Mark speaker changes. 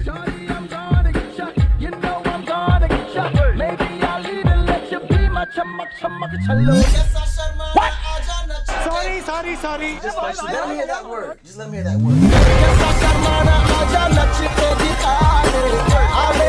Speaker 1: Shawty, I'm gonna get ya. You know I'm gonna get ya. Maybe I'll even let you be my chammak, chammak, challo. What? Sorry.
Speaker 2: Just let me hear that word. Just let me hear that word.